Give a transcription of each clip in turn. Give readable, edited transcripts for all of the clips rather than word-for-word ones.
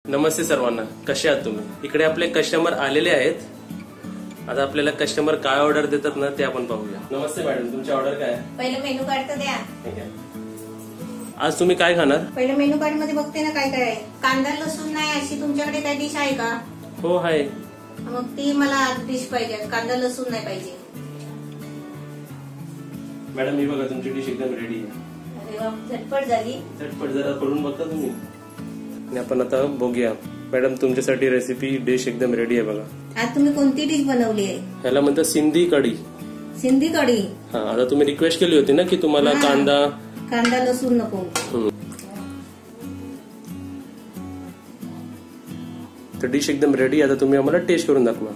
नमस्ते सर्वांना, कसे आहात तुम्ही? इकडे आपले कस्टमर आलेले आहेत. आता आपल्याला कस्टमर काय ऑर्डर देतात ना ते आपण पाहूया. नमस्ते मॅडम, तुमची ऑर्डर काय आहे? पहिलं मेनू कार्ड तर द्या. ठीक आहे. आज तुम्ही काय खाणार? पहिलं मेनू कार्ड मध्ये बघते ना काय काय आहे. कांदा लसूण नाही अशी तुमच्याकडे काय डिश आहे का? हो आहे. मग ती मला डिश पाहिजे. कांदा लसूण नाही पाहिजे. मॅडम ही बघा तुमची डिश एकदम रेडी आहे. झटपट झाली. झटपट जरा करून बघा तुम्ही. आणि आपण आता बघूया. मॅडम तुमच्यासाठी रेसिपी डिश एकदम रेडी आहे बघा. आज तुम्ही कोणती डिश बनवली आहे? ह्याला म्हणतात सिंधी कढी. सिंधी कढी. हा, आता तुम्ही रिक्वेस्ट केली होती ना की तुम्हाला कांदा लसूण नको. तर डिश एकदम रेडी. आता तुम्ही आम्हाला टेस्ट करून दाखवा.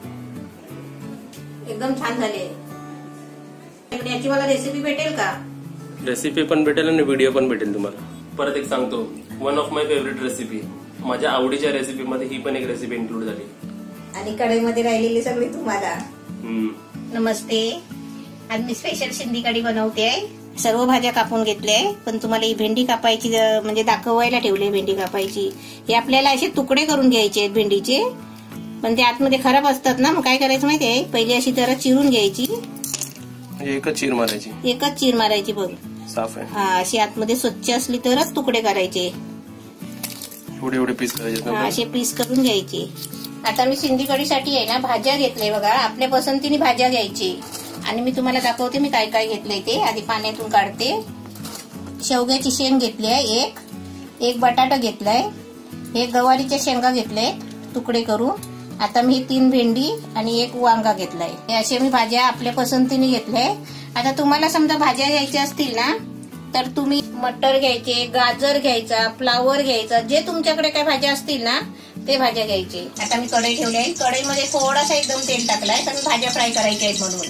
एकदम छान झाले. याची मला रेसिपी भेटेल का? रेसिपी पण भेटेल आणि व्हिडिओ पण भेटेल तुम्हाला. परत एक सांगतो, one of my favourite recipe. माझ्या आवडीच्या रेसिपी मध्ये ही पण एक रेसिपी इन्क्लूड झाली. आणि कढईमध्ये राहिलेली सगळी तुम्हाला. नमस्ते. आज मी स्पेशल सिंधी कढी बनवते. सर्व भाज्या कापून घेतल्या, पण तुम्हाला ही भेंडी कापायची म्हणजे दाखवायला ठेवली. भेंडी कापायची हे आपल्याला असे तुकडे करून घ्यायचे आहेत भेंडीचे, पण ते आतमध्ये खराब असतात ना. मग काय करायचं माहितीये, पहिले अशी जरा चिरून घ्यायची. एकच चीर मारायची. एकच चीर मारायची बघ. साफ आहे. हा, अशी आतमध्ये स्वच्छ असली तरच तुकडे करायचे. एवढे पीस करायचे. असे पीस करून घ्यायचे. आता मी सिंधी कढीसाठी आहे ना भाज्या घेतल्या बघा. आपल्या पसंतीने भाज्या घ्यायची. आणि मी तुम्हाला दाखवते मी काय काय घेतलंय ते. आधी पाण्यातून काढते. शेवग्याची शेंग घेतली आहे एक बटाटा घेतलाय, एक गवारीच्या शेंगा घेतल्या तुकडे करून. आता मी 3 भेंडी आणि 1 वांगा घेतलाय. हे असे मी भाज्या आपल्या पसंतीने घेतल्या. आता तुम्हाला समजा भाज्या घ्यायच्या असतील ना तर तुम्ही मटर घ्यायचे, गाजर घ्यायचा, फ्लावर घ्यायचा, जे तुमच्याकडे काय भाज्या असतील ना ते भाज्या घ्यायचे. आता मी कढई ठेवली आहे. कढईमध्ये थोडासा एकदम तेल टाकलाय कारण भाज्या फ्राय करायच्या आहेत म्हणून.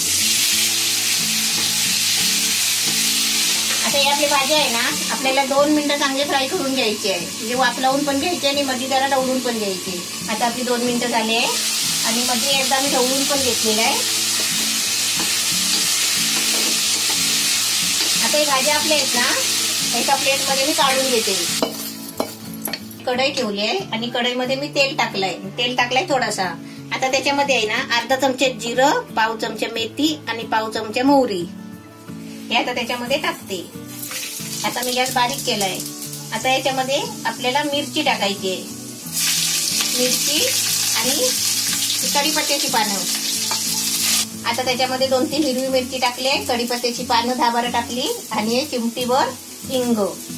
आता ही आपली भाजी आहे ना आपल्याला 2 मिनिटं चांगले फ्राय करून घ्यायची आहे. म्हणजे वाफ लावून पण घ्यायची आणि मध्ये जरा ढवळून पण घ्यायची. आता आपली 2 मिनिटं झाली आहे आणि मध्ये एकदा मी ढवळून पण घेतलेलं आहे. आता ही भाज्या आपल्या आहेत ना एका प्लेटमध्ये मी काढून घेते. कढई ठेवली आहे आणि कढईमध्ये मी तेल टाकलाय थोडासा. आता त्याच्यामध्ये आहे ना अर्धा चमचा जिरं, पाव चमचा मेथी आणि पाव चमचा मोहरी हे आता त्याच्यामध्ये टाकते. आता मी गॅस बारीक केलाय. आता याच्यामध्ये आपल्याला मिरची टाकायची आहे. मिरची आणि कढीपत्त्याची पानं. आता त्याच्यामध्ये 2-3 हिरवी मिरची टाकले, कढीपत्त्याची पानं 10-12 टाकली आणि चिमटीभर हिंग.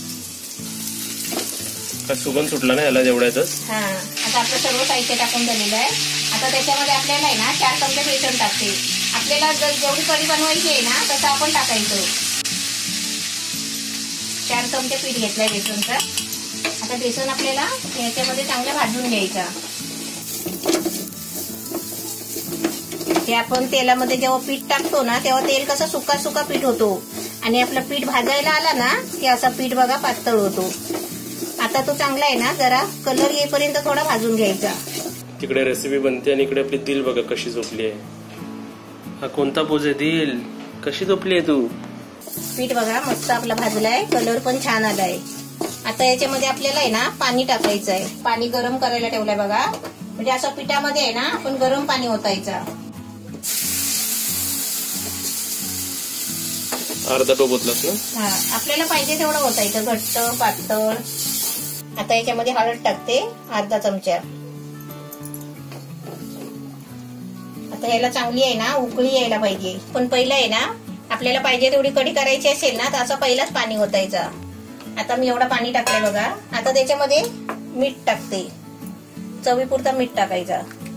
सुगंध सुटला ना याला एवढ्यातच. हा, आता आपलं सर्व साहित्य टाकून झालेलं आहे. आता त्याच्यामध्ये आपल्याला आहे ना 4 चमचे बेसन टाकते. आपल्याला जेवढी कढी बनवायची आहे ना तसं आपण टाकायचं. 4 चमचे पीठ घेतलंय बेसनचं. आता बेसन आपल्याला याच्यामध्ये चांगलं भाजून घ्यायचं. हे आपण तेलामध्ये जेव्हा पीठ टाकतो ना तेव्हा तेल कसं सुका सुका पीठ होतो आणि आपलं पीठ भाजायला आला ना की असा पीठ बघा पातळ होतो. आता तो चांगला आहे ना जरा कलर येईपर्यंत थोडा भाजून घ्यायचा. तिकडे रेसिपी बनते आणि इकडे आपली दिल बघा कशी झोपली आहे. हा कोणता पोज आहे दिल? कशी झोपली आहे तू? पीठ बघा मस्त आपला भाजलाय, कलर पण छान आलाय. आता याच्यामध्ये आपल्याला आहे ना पाणी टाकायचं आहे. पाणी गरम करायला ठेवलंय बघा. म्हणजे असं पिठामध्ये आहे ना आपण गरम पाणी ओतायचं. अर्धा टोप ओतलास ना? हा, आपल्याला पाहिजे तेवढं ओतायचं, घट्ट पातळ. आता याच्यामध्ये हळद टाकते अर्धा चमचा. आता याला चांगली आहे ना उकळी यायला पाहिजे. पण पहिलं आहे ना आपल्याला पाहिजे तेवढी कढी करायची असेल ना तर असं पहिलाच पाणी ओतायचं. आता मी एवढं पाणी टाकलंय बघा. आता त्याच्यामध्ये मीठ टाकते. चवीपुरता मीठ टाकायचा.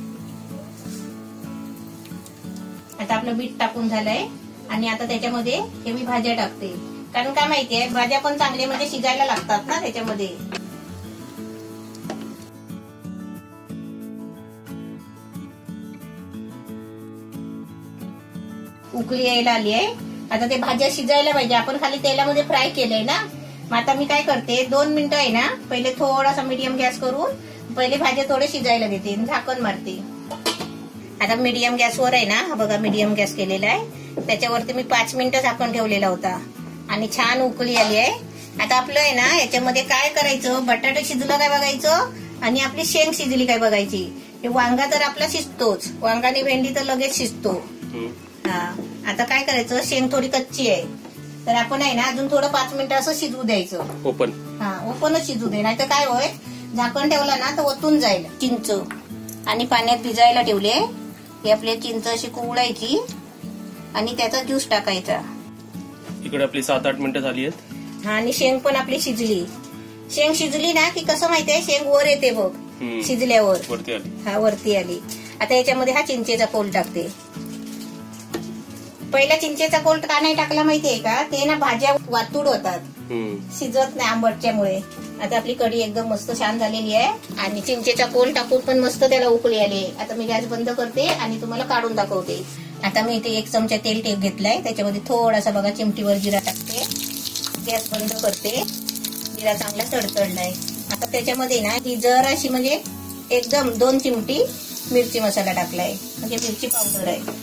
आता आपलं मीठ टाकून झालंय आणि आता त्याच्यामध्ये हे मी भाज्या टाकते. कारण काय माहितीये भाज्या पण चांगले म्हणजे शिजायला लागतात ना त्याच्यामध्ये. उकळी यायला आली आहे. आता ते भाज्या शिजायला पाहिजे. आपण खाली तेलामध्ये फ्राय केलंय ना. मग आता मी काय करते 2 मिनिटं आहे ना पहिले थोडासा मीडियम गॅस करून पहिले भाज्या थोडे शिजायला देते, झाकण मारते. आता मीडियम गॅसवर आहे ना, हा बघा मीडियम गॅस केलेला आहे. त्याच्यावरती मी 5 मिनिटं झाकण ठेवलेला होता आणि छान उकळी आली आहे. आता आपलं आहे ना याच्यामध्ये काय करायचं, बटाटा शिजलं काय बघायचं आणि आपली शेंग शिजली काय बघायची. हे वांगा तर आपला शिजतोच, वांगाने भेंडी तर लगेच शिजतो. हा आता काय करायचं, शेंग थोडी कच्ची आहे तर आपण आहे ना अजून थोडं 5 मिनिटं असं शिजवू द्यायचं. ओपन. हा ओपनच शिजू दे, नाही तर काय होय झाकण ठेवलं ना तर ओतून जाईल. चिंच आणि पाण्यात भिजायला ठेवले. हे आपली चिंच अशी कुवडायची आणि त्याचा ज्यूस टाकायचा. इकडे आपली 7-8 मिनिटं झाली आहेत. हा आणि शेंग पण आपली शिजली. शेंग शिजली ना की कसं माहितीये, शेंग वर येते बघ शिजल्यावर, वरती आली. हा वरती आली. आता याच्यामध्ये हा चिंचेचा कोल टाकते. पहिला चिंचेचा कोल का नाही टाकला माहितीये का, ते ना भाज्या वातूड होतात, शिजत नाही आंबटच्यामुळे. आता आपली कढी एकदम मस्त छान झालेली आहे आणि चिंचेचा कोल टाकून पण मस्त त्याला उकळी आली. आता मी गॅस बंद करते आणि तुम्हाला काढून दाखवते. आता मी इथे 1 चमचा तेल घेतलाय, त्याच्यामध्ये थोडासा बघा चिमटीवर जिरा टाकते. गॅस बंद करते. जिरा चांगला तडतडलाय. आता त्याच्यामध्ये ना ही जराशी म्हणजे एकदम 2 चिमटी मिरची मसाला टाकलाय, म्हणजे मिरची पावडर आहे.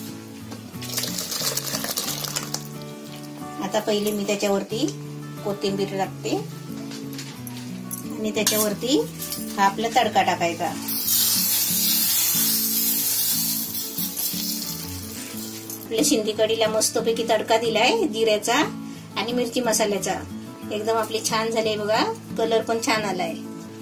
आता पहिले मी त्याच्यावरती कोथिंबीर टाकते आणि त्याच्यावरती हा आपला तडका टाकायचा. आपल्या सिंधी कढीला मस्तपैकी तडका दिलाय जिऱ्याचा आणि मिरची मसाल्याचा. एकदम आपली छान झाली बघा, कलर पण छान आलाय.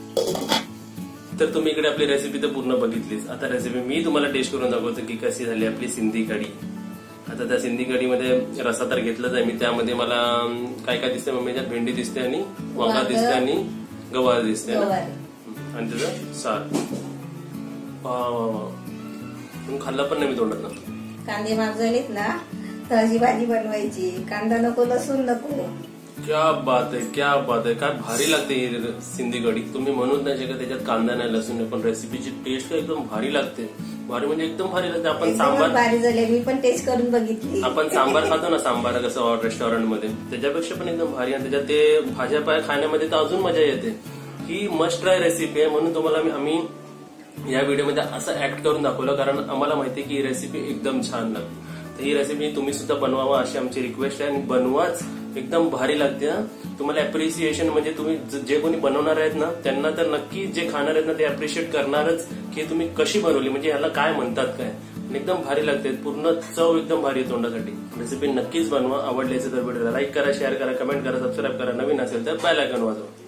तर तुम्ही इकडे आपली रेसिपी तर पूर्ण बघितलीच. आता रेसिपी मी तुम्हाला टेस्ट करून दाखवतो की कशी झाली आपली सिंधी कढी. आता त्या सिंधी कढीमध्ये रसा तर घेतलाच आहे मी. त्यामध्ये मला काय काय दिसते, मम्मीच्या भेंडी दिसते आणि वांगा दिसते आणि गवार दिसते ना, आणि त्याचं सार. खाल्ला पण नाही मी तोंडात ना. कांदे महाग झालेत ना तर अशी भाजी बनवायची. कांदा नको, लसूण नको. क्या बात आहे, क्या बात आहे. काय भारी लागते ही सिंधी कढी. तुम्ही म्हणूच नाही शकत त्याच्यात कांदा नाही, लसूण नाही, पण रेसिपीची टेस्ट एकदम भारी लागते. भारी म्हणजे एकदम भारी लागते. आपण सांबार भारी झाले, मी पण टेस्ट करून बघितली. आपण सांबार खातो ना, सांबार कसं रेस्टॉरंट मध्ये, त्याच्यापेक्षा पण एकदम भारी. आणि त्याच्यात ते भाज्या पाय खाण्यामध्ये तर अजून मजा येते. ही मस्ट ट्राय रेसिपी आहे, म्हणून तुम्हाला आम्ही या व्हिडिओमध्ये असं ऍक्ट करून दाखवलं, कारण आम्हाला माहिती आहे की ही रेसिपी एकदम छान लागते. तर ही रेसिपी तुम्ही सुद्धा बनवावा अशी आमची रिक्वेस्ट आहे. आणि बनवाच, एकदम भारी लागते. तुम्हाला अप्रिसिएशन म्हणजे तुम्ही जे कोणी बनवणार आहेत ना त्यांना तर नक्की, जे खाणार आहेत ना ते अप्रिशिएट करणारच की तुम्ही कशी बनवली, म्हणजे याला काय म्हणतात काय. एकदम भारी लागते, पूर्ण चव एकदम भारी आहे तोंडासाठी. रेसिपी नक्कीच बनवा. आवडली असेल तर व्हिडिओला लाईक करा, शेअर करा, कमेंट करा, सबस्क्राईब करा. नवीन असेल तर बेल आयकॉन वाजवा.